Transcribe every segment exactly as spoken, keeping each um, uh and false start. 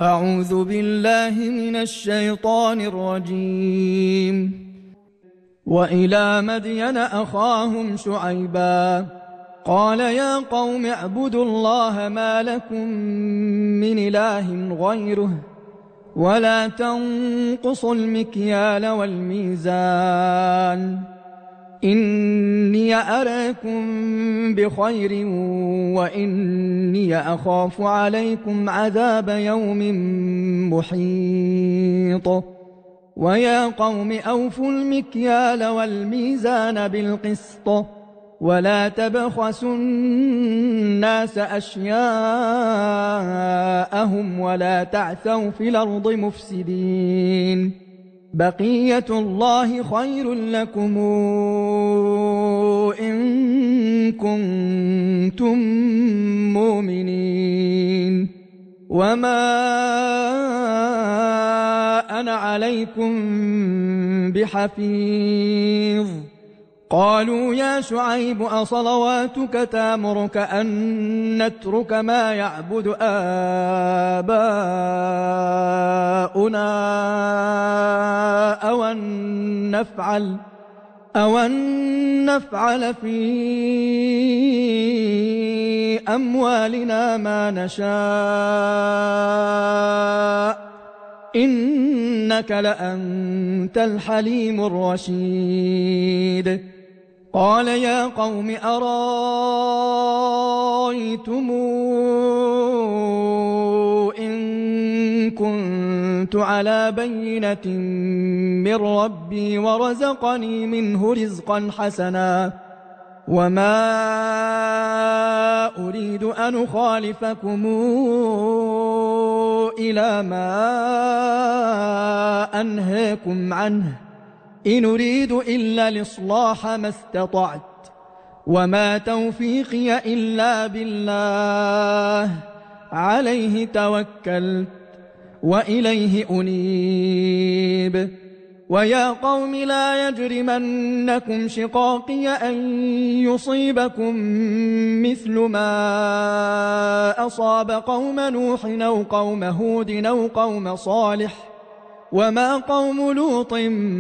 أعوذ بالله من الشيطان الرجيم. وإلى مدين أخاهم شعيبا قال يا قوم اعبدوا الله ما لكم من إله غيره ولا تنقصوا المكيال والميزان إني أراكم بخير وإني أخاف عليكم عذاب يوم محيط. ويا قوم أوفوا المكيال والميزان بالقسط ولا تبخسوا الناس أشياءهم ولا تعثوا في الأرض مفسدين. بقية الله خير لكم إن كنتم مؤمنين وما أنا عليكم بحفيظ. قالوا يا شعيب أصلواتك تأمرك أن نترك ما يعبد آباؤنا أو أن نفعل أو أن نفعل في أموالنا ما نشاء إنك لأنت الحليم الرشيد. قال يا قوم أرأيتم إن كنت على بينة من ربي ورزقني منه رزقا حسنا وما أريد أن أخالفكم إلى ما أنهاكم عنه إن أريد إلا الإصلاح ما استطعت وما توفيقي إلا بالله عليه توكلت وإليه أنيب. ويا قوم لا يجرمنكم شقاقي أن يصيبكم مثل ما أصاب قوم نوح أو قوم هود أو قوم صالح وما قوم لوط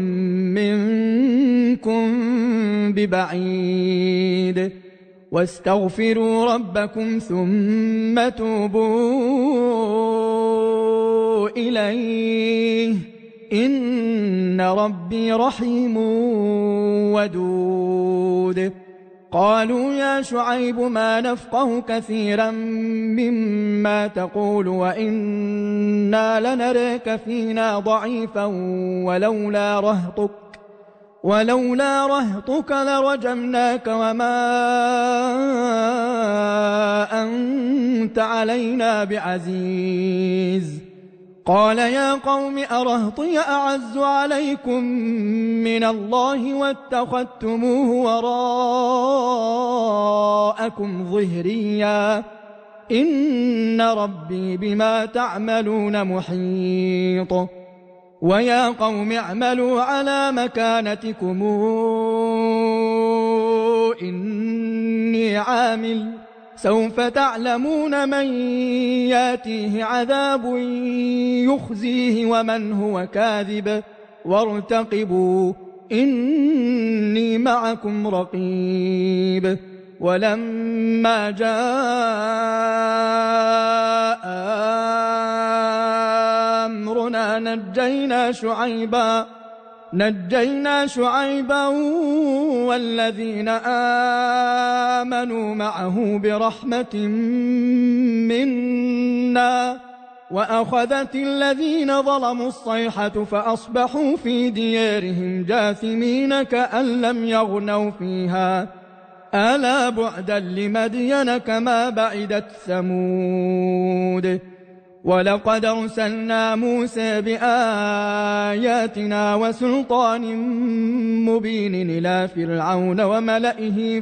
منكم ببعيد. واستغفروا ربكم ثم توبوا إليه إن ربي رحيم ودود. قالوا يا شعيب ما نفقه كثيرا مما تقول وإنا لنراك فينا ضعيفا ولولا رهطك ولولا رهطك لرجمناك وما أنت علينا بعزيز. قال يا قوم أرهطي أعز عليكم من الله واتخذتموه وراءكم ظهريا إن ربي بما تعملون محيط. ويا قوم اعملوا على مكانتكم إني عامل سوف تعلمون من ياتيه عذاب يخزيه ومن هو كاذب وارتقبوا إني معكم رقيب. ولما جاء أمرنا نجينا شعيبا نجينا شعيبا والذين آمنوا معه برحمة منا وأخذت الذين ظلموا الصيحة فأصبحوا في ديارهم جاثمين كأن لم يغنوا فيها ألا بعدا لمدين كما بعدت ثمود. ولقد أرسلنا موسى بآياتنا وسلطان مبين إلى فرعون وملئه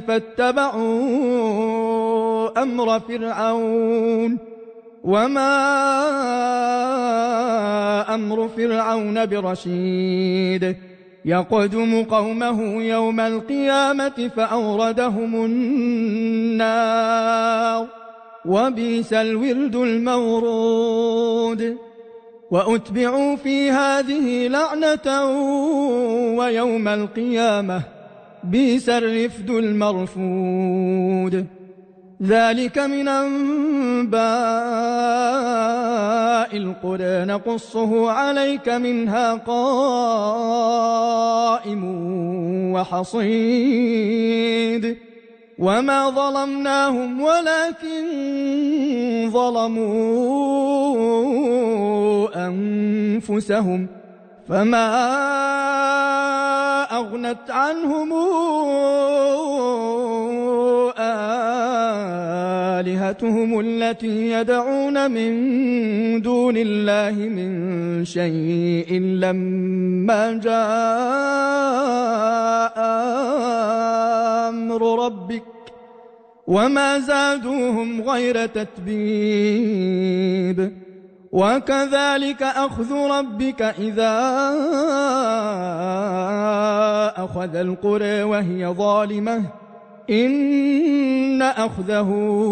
فاتبعوا أمر فرعون وما أمر فرعون برشيد. يقدم قومه يوم القيامة فأوردهم النار وبئس الورد المورود. وأتبعوا في هذه لعنة ويوم القيامة بئس الرفد المرفود. ذلك من أنباء القرى نقصه عليك منها قائم وحصيد. وما ظلمناهم ولكن ظلموا أنفسهم فما أغنت عنهم آلهتهم التي يدعون من دون الله من شيء لما جاء أمر ربك وما زادوهم غير تتبيب. وكذلك أخذ ربك إذا أخذ القرى وهي ظالمة إن أخذه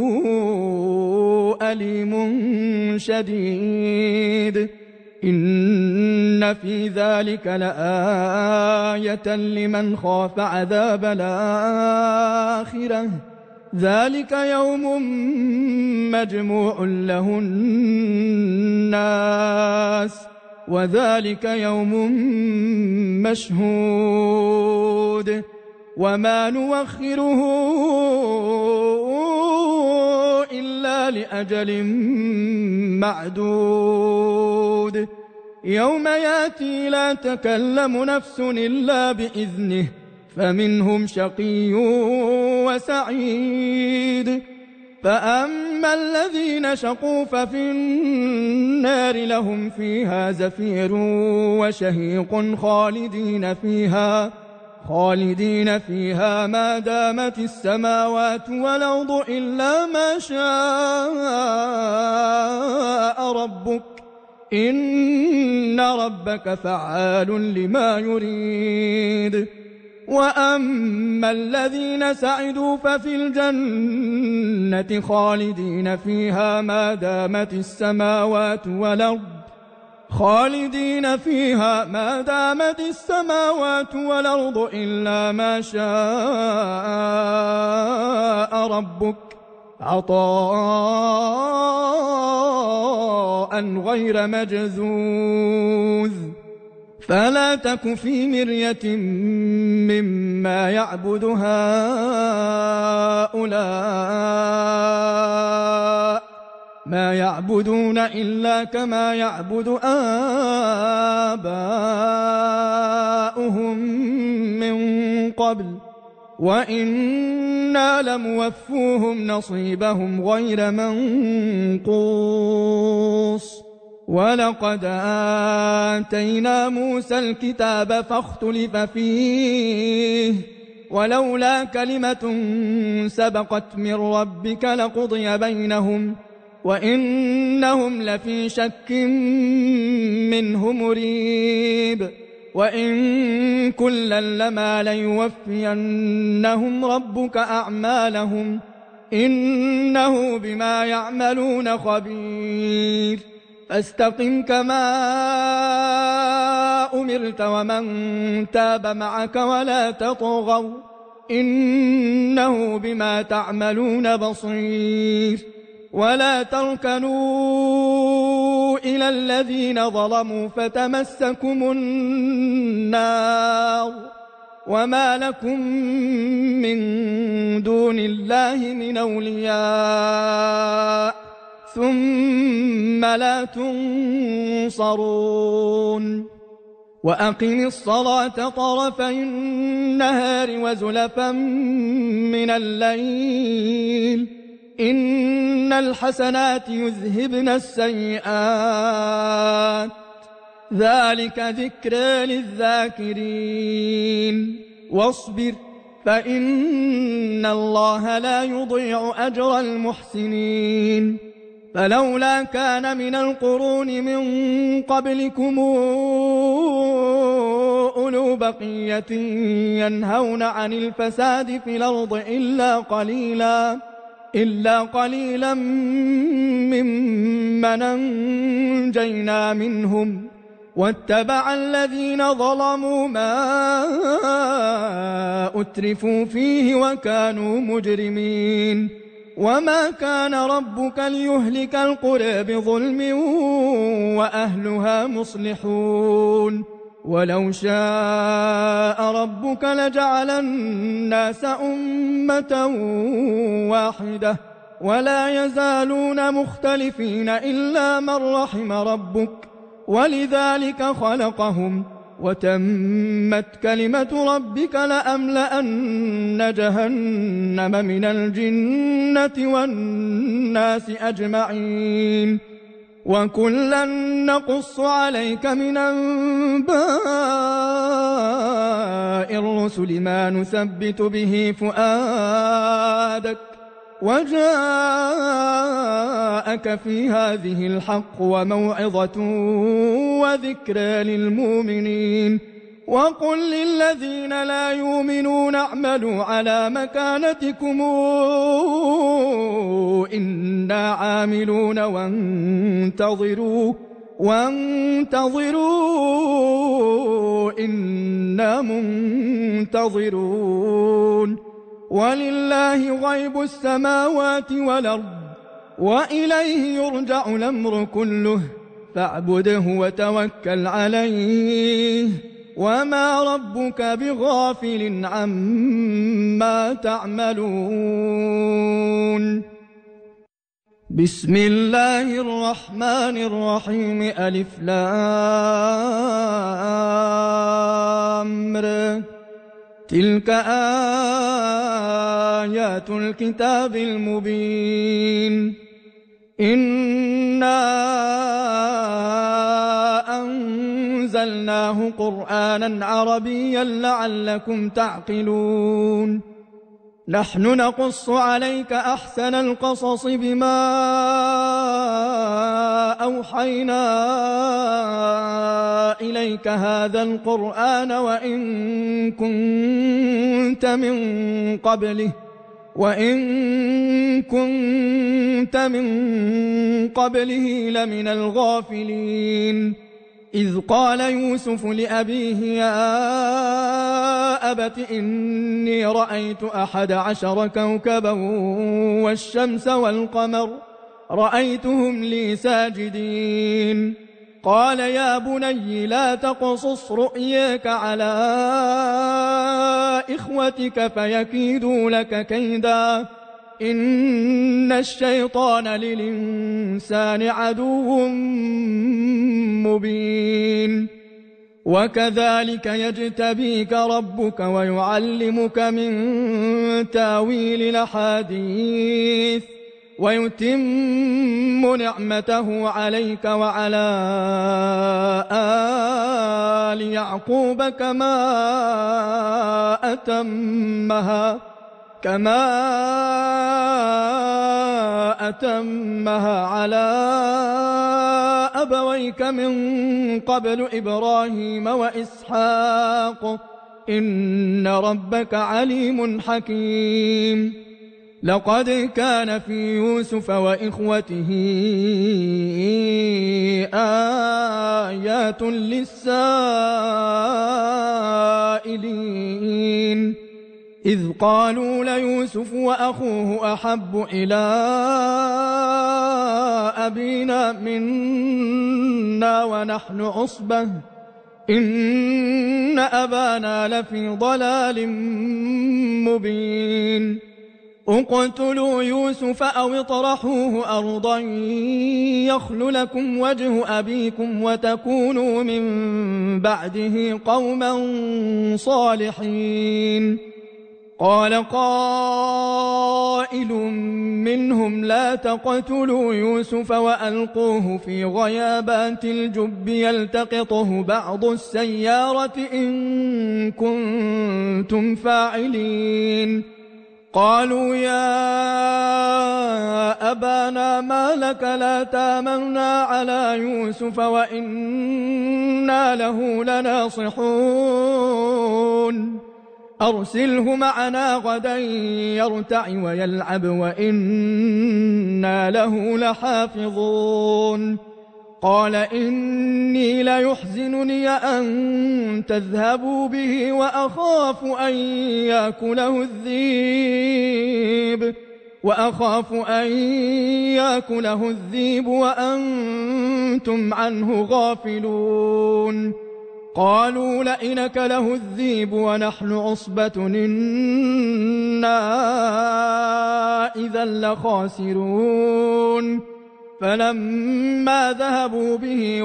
أليم شديد. إن في ذلك لآية لمن خاف عذاب الآخرة ذلك يوم مجموع له الناس وذلك يوم مشهود وما نوخره إلا لأجل معدود. يوم يأتي لا تكلم نفس إلا بإذنه فمنهم شقي وسعيد. فأما الذين شقوا ففي النار لهم فيها زفير وشهيق خالدين فيها خالدين فيها ما دامت السماوات والأرض إلا ما شاء ربك إن ربك فعال لما يريد. وأما الذين سعدوا ففي الجنة خالدين فيها ما دامت السماوات والأرض خالدين فيها ما دامت السماوات والأرض إلا ما شاء ربك عطاء غير مجذوذ. فلا تك في مرية مما يعبد هؤلاء ما يعبدون إلا كما يعبد آباؤهم من قبل وإنا لموفوهم نصيبهم غير منقوص. ولقد آتينا موسى الكتاب فاختلف فيه ولولا كلمة سبقت من ربك لقضي بينهم وإنهم لفي شك منه مريب. وإن كلا لما ليوفينهم ربك أعمالهم إنه بما يعملون خبير. فاستقم كما أمرت ومن تاب معك ولا تطغوا إنه بما تعملون بصير. ولا تركنوا إلى الذين ظلموا فتمسكم النار وما لكم من دون الله من أولياء ثم لا تنصرون. وأقم الصلاة طرفي النهار وزلفا من الليل إن الحسنات يذهبن السيئات ذلك ذكرى للذاكرين. واصبر فإن الله لا يضيع أجر المحسنين. فلولا كان من القرون من قبلكم أولو بقية ينهون عن الفساد في الأرض إلا قليلا إلا قليلا ممن أنجينا منهم واتبع الذين ظلموا ما أترفوا فيه وكانوا مجرمين وما كان ربك ليهلك القرى بظلم وأهلها مصلحون ولو شاء ربك لجعل الناس أمة واحدة ولا يزالون مختلفين إلا من رحم ربك ولذلك خلقهم وتمت كلمة ربك لأملأن جهنم من الجنة والناس أجمعين وكلا نقص عليك من أنباء الرسل ما نثبت به فؤادك وجاءك في هذه الحق وموعظة وذكرى للمؤمنين وقل للذين لا يؤمنون اعملوا على مكانتكم إنا عاملون وانتظروا وانتظروا إنا منتظرون ولله غيب السماوات والأرض وإليه يرجع الأمر كله فاعبده وتوكل عليه وما ربك بغافل عما تعملون بسم الله الرحمن الرحيم ألف لام ر تلك آيات الكتاب المبين إنا أنزلناه قرآنا عربيا لعلكم تعقلون نحن نقص عليك أحسن القصص بما أوحينا إليك هذا القرآن وإن كنت من قبله وإن كنت من قبله لمن الغافلين إذ قال يوسف لأبيه يا أبت إني رأيت أحد عشر كوكبا والشمس والقمر رأيتهم لي ساجدين قال يا بني لا تقصص رؤياك على إخوتك فيكيدوا لك كيدا إن الشيطان للإنسان عدو مبين وكذلك يجتبيك ربك ويعلمك من تاويل الأحاديث ويتم نعمته عليك وعلى آل يعقوب كما أتمها كما أتمها على أبويك من قبل إبراهيم وإسحاق إن ربك عليم حكيم لقد كان في يوسف وإخوته آيات للسائلين إذ قالوا ليوسف وأخوه أحب إلى أبينا منا ونحن عصبة إن أبانا لفي ضلال مبين اقتلوا يوسف أو اطرحوه أرضا يخل لكم وجه أبيكم وتكونوا من بعده قوما صالحين قال قائل منهم لا تقتلوا يوسف وألقوه في غيابات الجب يلتقطه بعض السيارة إن كنتم فاعلين قالوا يا أبانا ما لك لا تامنا على يوسف وإنا له لناصحون أرسله معنا غدا يرتع ويلعب وإنا له لحافظون قال إني ليحزنني أن تذهبوا به وأخاف أن يأكله الذئب وأخاف أن يأكله الذئب وأنتم عنه غافلون قالوا لئن أكله الذئب ونحن عصبة إنا إذا لخاسرون فلما ذهبوا به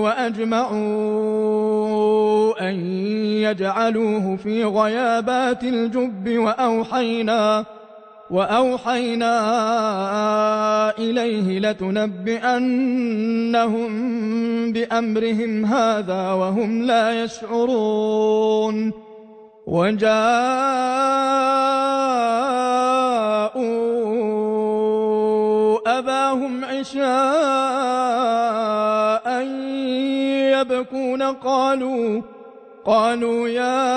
وأجمعوا أن يجعلوه في غيابات الجب وأوحينا وأوحينا إليه لتنبئنهم بأمرهم هذا وهم لا يشعرون وجاءوا أباهم عشاء يبكون قالوا قالوا يا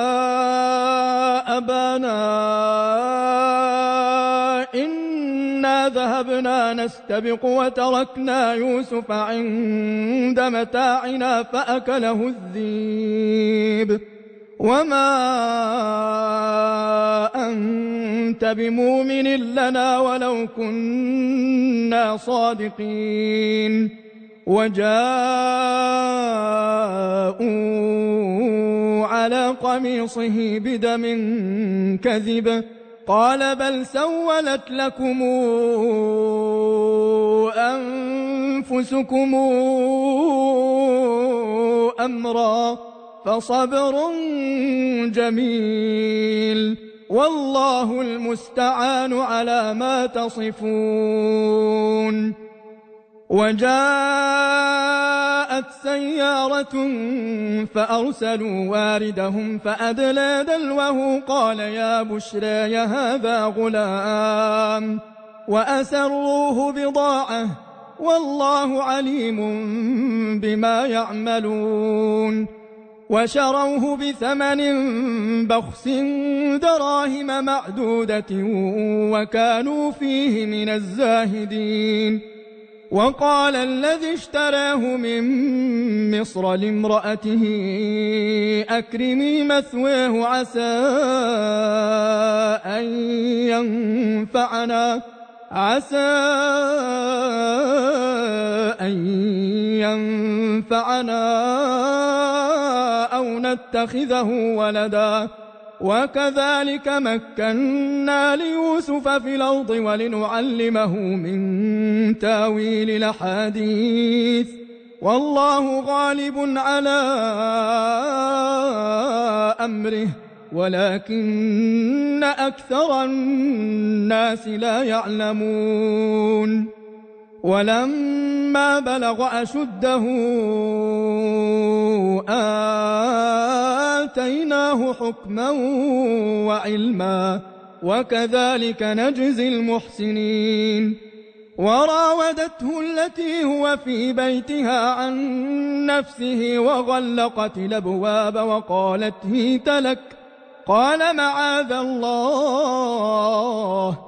أبانا إنا ذهبنا نستبق وتركنا يوسف عند متاعنا فأكله الذئب وما أنت بمؤمن لنا ولو كنا صادقين وجاءوا على قميصه بدم كذب قال بل سولت لكم أنفسكم أمرا فصبر جميل والله المستعان على ما تصفون وجاءت سيارة فأرسلوا واردهم فأدلى دلوه قال يا بشرى هذا غلام وأسروه بضاعة والله عليم بما يعملون وشروه بثمن بخس دراهم معدودة وكانوا فيه من الزاهدين وقال الذي اشتراه من مصر لامرأته أكرمي مثواه عسى أن ينفعنا عسى أن ينفعنا أو نتخذه ولدا وكذلك مكنا ليوسف في الأرض ولنعلمه من تاويل الأحاديث والله غالب على أمره ولكن أكثر الناس لا يعلمون ولما بلغ أشده آتيناه حكما وعلما وكذلك نجزي المحسنين وراودته التي هو في بيتها عن نفسه وغلقت الأبواب وقالت هيت لك قال معاذ الله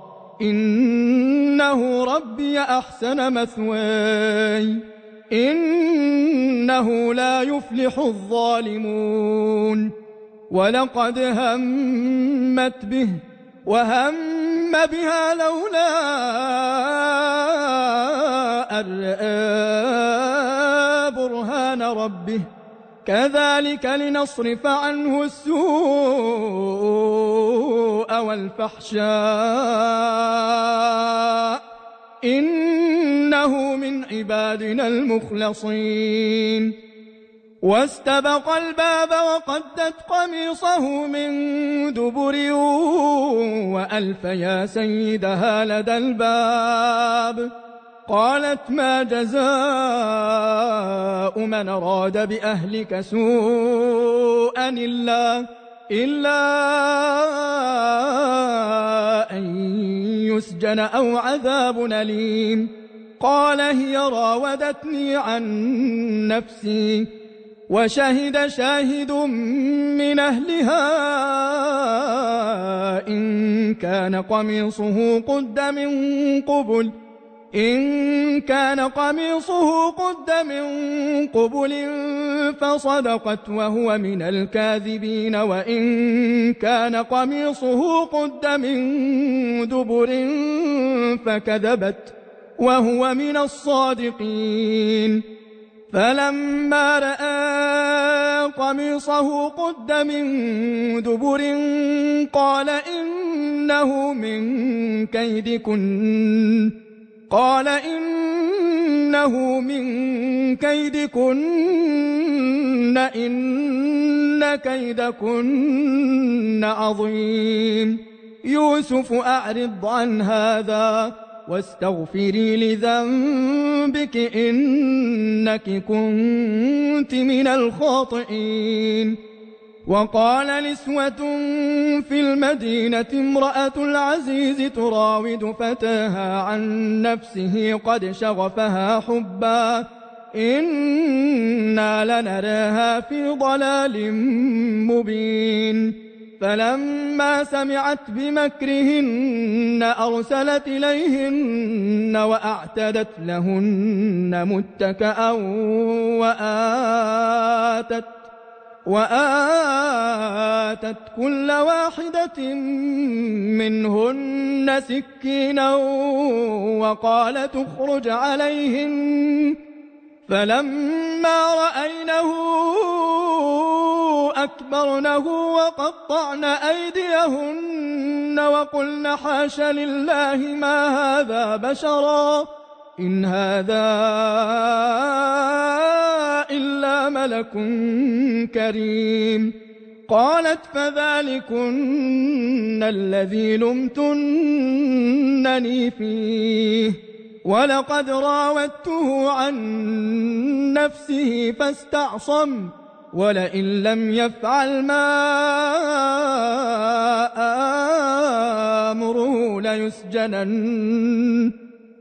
إنه ربي أحسن مثواي إنه لا يفلح الظالمون ولقد همت به وهم بها لولا أن رأى برهان ربه كذلك لنصرف عنه السوء والفحشاء إنه من عبادنا المخلصين واستبق الباب وقدت قميصه من دبر وألف يا سيدها لدى الباب قالت ما جزاء من أراد بأهلك سوءا إلا, إلا أن يسجن أو عذاب أليم قال هي راودتني عن نفسي وشهد شاهد من أهلها إن كان قميصه قد من قبل إن كان قميصه قد من قبل فصدقت وهو من الكاذبين وإن كان قميصه قد من دبر فكذبت وهو من الصادقين. فلما رأى قميصه قد من دبر قال إنه من كيدكن قال إنه من كيدكن إن كيدكن عظيم. يوسف أعرض عن هذا واستغفري لذنبك إنك كنت من الخاطئين. وقال نسوة في المدينة امرأة العزيز تراود فتاها عن نفسه قد شغفها حبا إنا لنراها في ضلال مبين. فلما سمعت بمكرهن أرسلت إليهن وأعتدت لهن متكأ وآتت وآتت كل واحدة منهن سكينا وقالت اخرج عليهن. فلما رأينه أكبرنه وقطعن أيديهن وقلن حاش لله ما هذا بشرا إن هذا إلا ملك كريم. قالت فذلكن الذي لمتنني فيه ولقد راودته عن نفسه فاستعصم ولئن لم يفعل ما آمره ليسجنن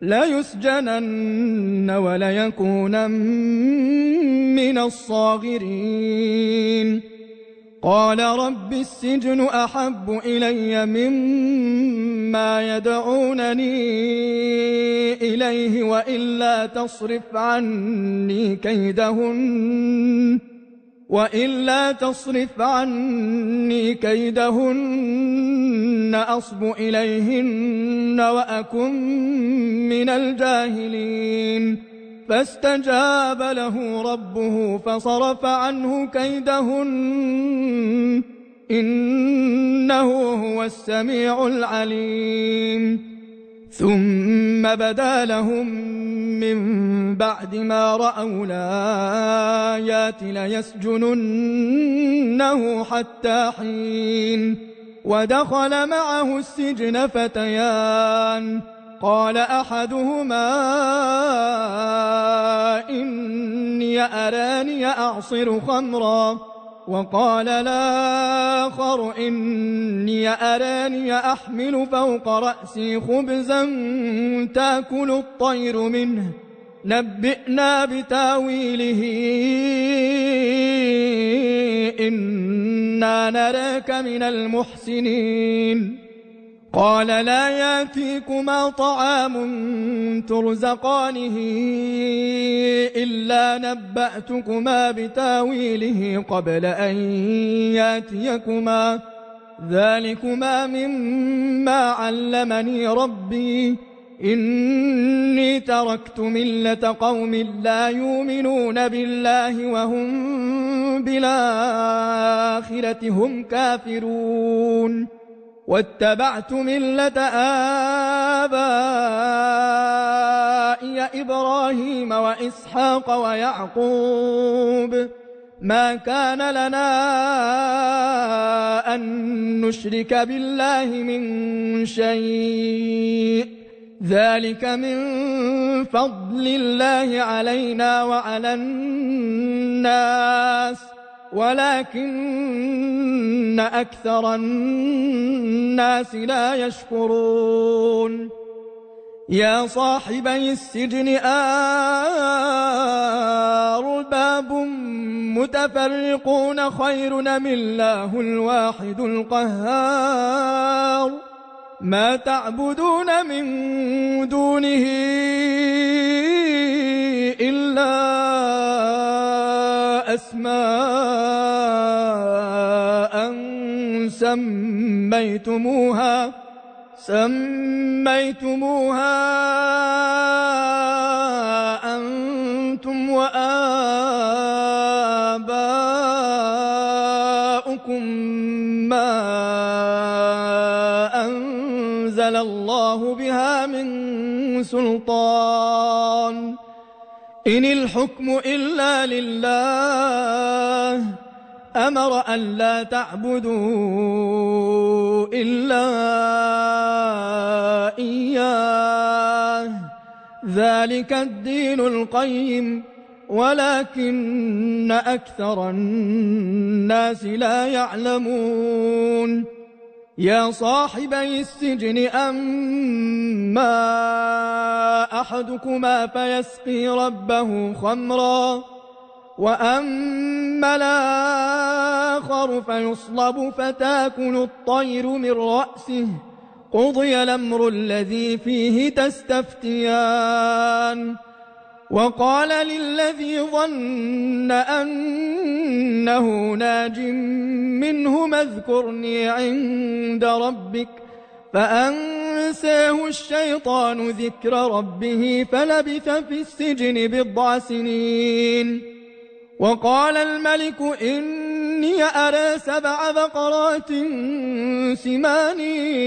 ليسجنن وليكونن من الصاغرين. قال رب السجن أحب إلي مما يدعونني إليه وإلا تصرف عني كيدهن وإلا تصرف عني كيدهن أصب إليهن وأكن من الجاهلين. فاستجاب له ربه فصرف عنه كيدهن إنه هو السميع العليم. ثم بدا لهم من بعد ما رأوا الآيات ليسجننه حتى حين. ودخل معه السجن فتيان قال أحدهما إني أراني أعصر خمرا وقال الآخر إني أراني أحمل فوق رأسي خبزا تأكل الطير منه نبئنا بتاويله إنا نراك من المحسنين. قال لا يأتيكما طعام ترزقانه إلا نبأتكما بتاويله قبل أن يأتيكما ذلكما مما علمني ربي إني تركت ملة قوم لا يؤمنون بالله وهم بالآخرة هم كافرون واتبعت ملة آبائي إبراهيم وإسحاق ويعقوب ما كان لنا أن نشرك بالله من شيء ذلك من فضل الله علينا وعلى الناس ولكن أكثر الناس لا يشكرون. يا صاحبي السجن أرباب متفرقون خير أم الله الواحد القهار ما تعبدون من دونه إلا أسماء سميتموها سميتموها أنتم وآباؤكم ما أنزل الله بها من سلطان إن الحكم إلا لله أمر ألا تعبدوا إلا إياه ذلك الدين القيم ولكن أكثر الناس لا يعلمون يا صاحبي السجن أما أحدكما فيسقي ربه خمرا وأما الآخر فيصلب فتاكل الطير من رأسه قضي الأمر الذي فيه تستفتيان وقال للذي ظن أنه ناج منهما اذكرني عند ربك فأنساه الشيطان ذكر ربه فلبث في السجن بضع سنين وقال الملك إني أرى سبع بقرات سمان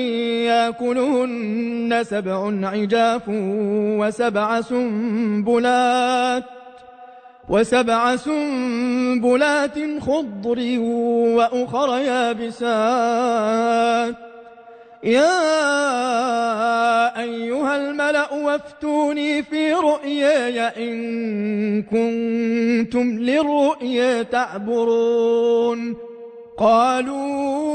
يأكلهن سبع عجاف وسبع سنبلات وسبع سنبلات خضر وأخر يابسات يا أيها الملأ وافتوني في رؤياي إن كنتم للرؤيا تعبرون قالوا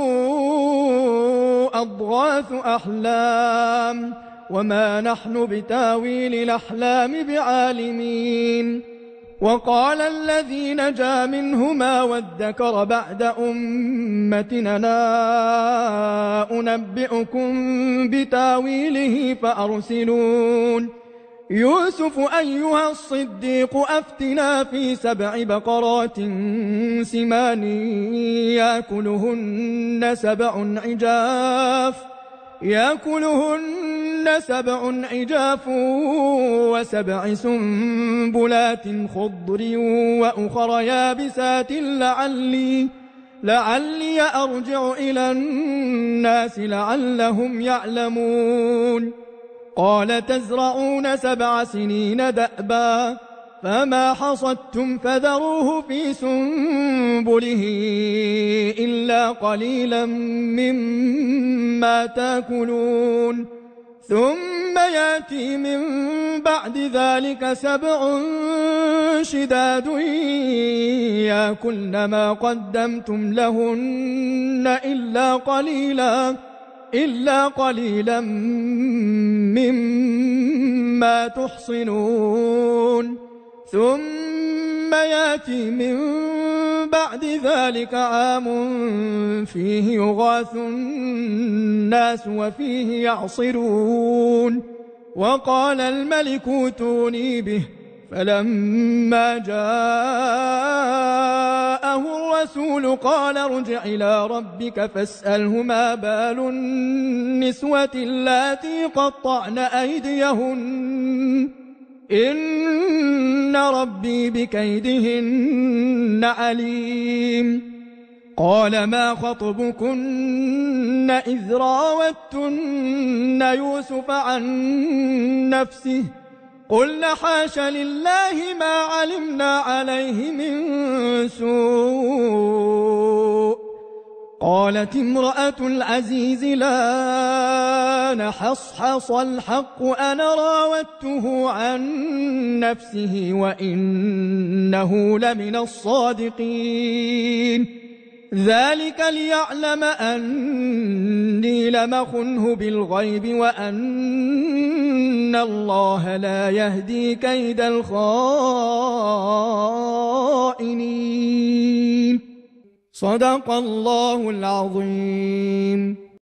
أضغاث أحلام وما نحن بتاويل الأحلام بعالمين وقال الذي نجا منهما وادكر بعد أمتنا لا أنبئكم بتاويله فأرسلون يوسف أيها الصديق أفتنا في سبع بقرات سمان يأكلهن سبع عجاف يأكلهن سبع عجاف وسبع سنبلات خضر وأخر يابسات لعلي لعلي أرجع إلى الناس لعلهم يعلمون قال تزرعون سبع سنين دأبا فما حصدتم فذروه في سنبله إلا قليلا مما تأكلون ثم يأتي من بعد ذلك سبع شداد يأكلن ما قدمتم لهن إلا قليلا إلا قليلا مما تحصنون ثم يأتي من بعد ذلك عام فيه يغاث الناس وفيه يعصرون وقال الملك ائتوني به فلما جاءه الرسول قال ارجع إلى ربك فاسأله ما بال النسوة اللاتي قطعن أيديهن إن ربي بكيدهن عليم قال ما خطبكن إذ راوتن يوسف عن نفسه قلنا حاش لله ما علمنا عليه من سوء قالت امرأة العزيز لا نحصحص الحق أنا راودته عن نفسه وإنه لمن الصادقين ذلك ليعلم أني لم أخنه بالغيب وأن الله لا يهدي كيد الخائنين. صدق الله العظيم.